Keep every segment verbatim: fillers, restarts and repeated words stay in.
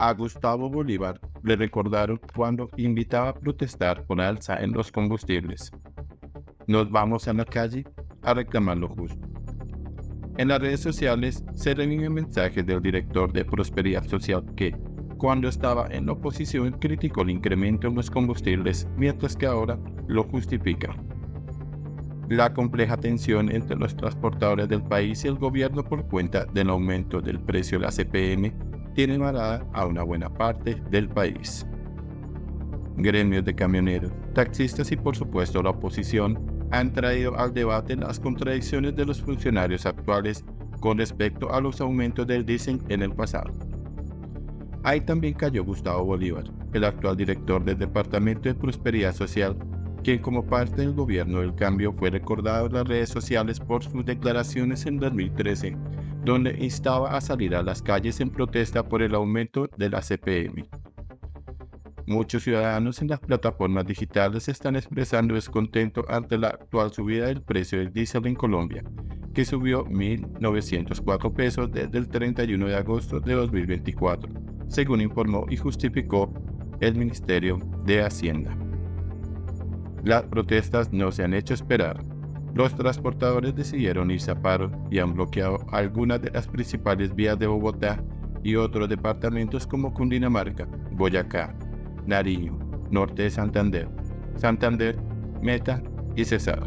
A Gustavo Bolívar le recordaron cuando invitaba a protestar por alza en los combustibles. Nos vamos a la calle a reclamar lo justo. En las redes sociales se reviven mensajes del director de Prosperidad Social que, cuando estaba en la oposición, criticó el incremento en los combustibles, mientras que ahora lo justifica. La compleja tensión entre los transportadores del país y el gobierno por cuenta del aumento del precio de la C P M tiene varada a una buena parte del país. Gremios de camioneros, taxistas y por supuesto la oposición han traído al debate las contradicciones de los funcionarios actuales con respecto a los aumentos del diésel en el pasado. Ahí también cayó Gustavo Bolívar, el actual director del Departamento de Prosperidad Social, quien como parte del gobierno del cambio fue recordado en las redes sociales por sus declaraciones en dos mil trece, donde instaba a salir a las calles en protesta por el aumento de la C P M. Muchos ciudadanos en las plataformas digitales están expresando descontento ante la actual subida del precio del diésel en Colombia, que subió mil novecientos cuatro pesos desde el treinta y uno de agosto de dos mil veinticuatro, según informó y justificó el Ministerio de Hacienda. Las protestas no se han hecho esperar. Los transportadores decidieron irse a paro y han bloqueado algunas de las principales vías de Bogotá y otros departamentos como Cundinamarca, Boyacá, Nariño, Norte de Santander, Santander, Meta y Cesar.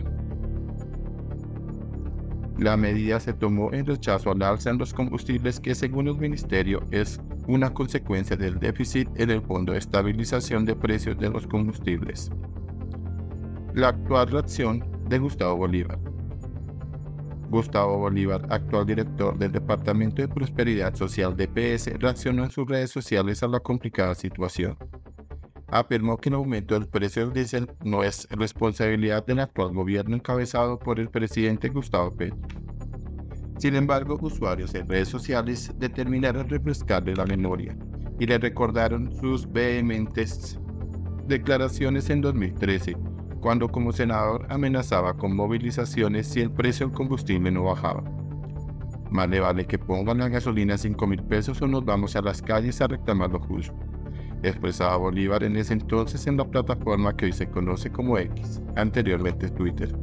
La medida se tomó en rechazo al alza en los combustibles que, según el ministerio, es una consecuencia del déficit en el Fondo de Estabilización de Precios de los Combustibles. La actual reacción de Gustavo Bolívar. Gustavo Bolívar, actual director del Departamento de Prosperidad Social de P S, reaccionó en sus redes sociales a la complicada situación. Afirmó que el aumento del precio del diésel no es responsabilidad del actual gobierno encabezado por el presidente Gustavo Petro. Sin embargo, usuarios en redes sociales determinaron refrescarle la memoria y le recordaron sus vehementes declaraciones en dos mil trece, cuando como senador amenazaba con movilizaciones si el precio del combustible no bajaba. Más le vale que pongan la gasolina a cinco mil pesos o nos vamos a las calles a reclamar lo justo, expresaba Bolívar en ese entonces en la plataforma que hoy se conoce como X, anteriormente Twitter.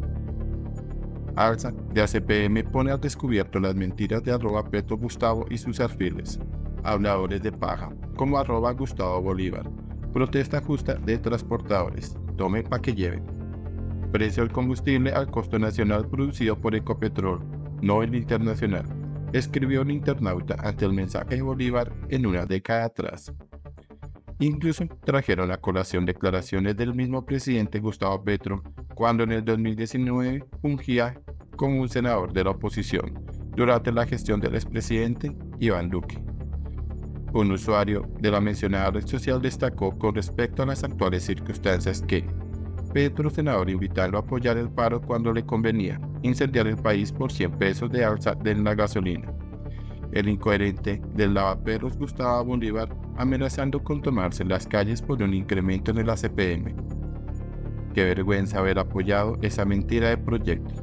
Alza de A C P M pone al descubierto las mentiras de arroba Petro Gustavo y sus alfiles, habladores de paja, como arroba Gustavo Bolívar, protesta justa de transportadores, tome pa' que lleven. Precio del combustible al costo nacional producido por Ecopetrol, no el internacional, escribió un internauta ante el mensaje de Bolívar en una década atrás. Incluso trajeron a colación declaraciones del mismo presidente Gustavo Petro cuando en el dos mil diecinueve fungía como un senador de la oposición durante la gestión del expresidente Iván Duque. Un usuario de la mencionada red social destacó con respecto a las actuales circunstancias que Petro, senador, invitarlo a apoyar el paro cuando le convenía, incendiar el país por cien pesos de alza de la gasolina. El incoherente del lavaperros Gustavo Bolívar amenazando con tomarse las calles por un incremento en el A C P M. Qué vergüenza haber apoyado esa mentira de proyecto.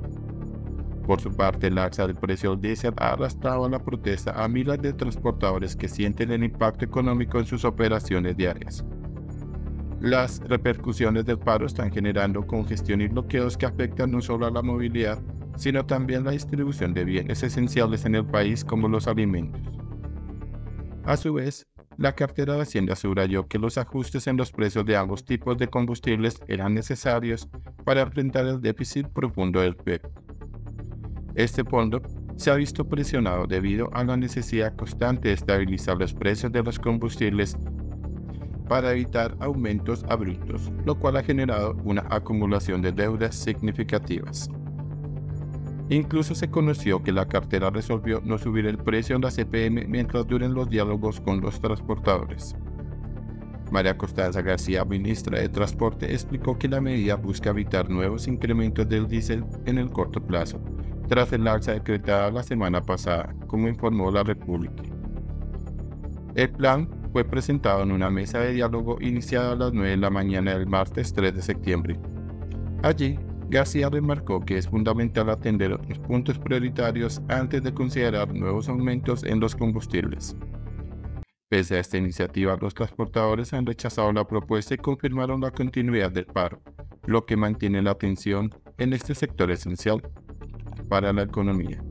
Por su parte, el alza del precio del diésel ha arrastrado a la protesta a miles de transportadores que sienten el impacto económico en sus operaciones diarias. Las repercusiones del paro están generando congestión y bloqueos que afectan no solo a la movilidad, sino también la distribución de bienes esenciales en el país como los alimentos. A su vez, la cartera de Hacienda subrayó que los ajustes en los precios de ambos tipos de combustibles eran necesarios para enfrentar el déficit profundo del P E P. Este fondo se ha visto presionado debido a la necesidad constante de estabilizar los precios de los combustibles para evitar aumentos abruptos, lo cual ha generado una acumulación de deudas significativas. Incluso se conoció que la cartera resolvió no subir el precio en la C P M mientras duren los diálogos con los transportadores. María Constanza García, ministra de Transporte, explicó que la medida busca evitar nuevos incrementos del diésel en el corto plazo, tras el alza decretada la semana pasada, como informó la República. El plan fue presentado en una mesa de diálogo iniciada a las nueve de la mañana del martes tres de septiembre. Allí, García remarcó que es fundamental atender los puntos prioritarios antes de considerar nuevos aumentos en los combustibles. Pese a esta iniciativa, los transportadores han rechazado la propuesta y confirmaron la continuidad del paro, lo que mantiene la tensión en este sector esencial para la economía.